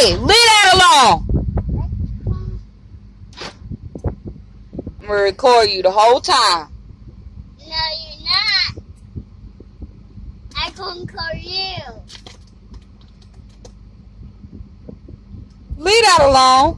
Hey, leave that alone. I'm gonna record you the whole time. No, you're not. I'm gonna call you. Leave that alone.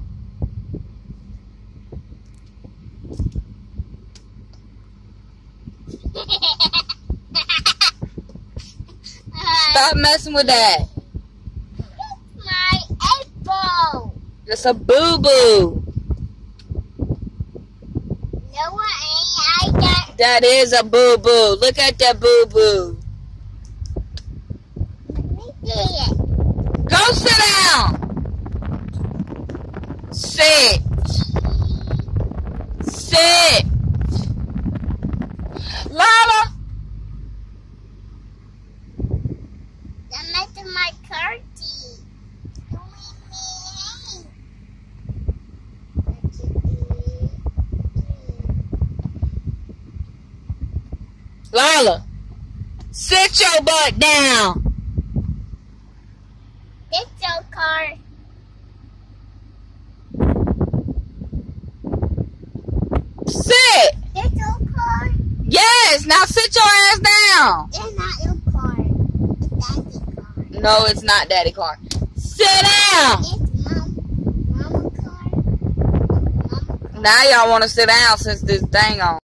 Stop messing with that. It's my apple. It's a boo-boo. No, I got. That is a boo-boo. Look at that boo-boo. Let me see it. Go sit down. Sit. Sit. Lala. I'm messing my curtain. Lala, sit your butt down. It's your car. Sit. It's your car. Yes, now sit your ass down. It's not your car. It's Daddy's car. No, it's not Daddy car. Sit down. It's Mama's car. Mama's car. Now y'all want to sit down since this thing on.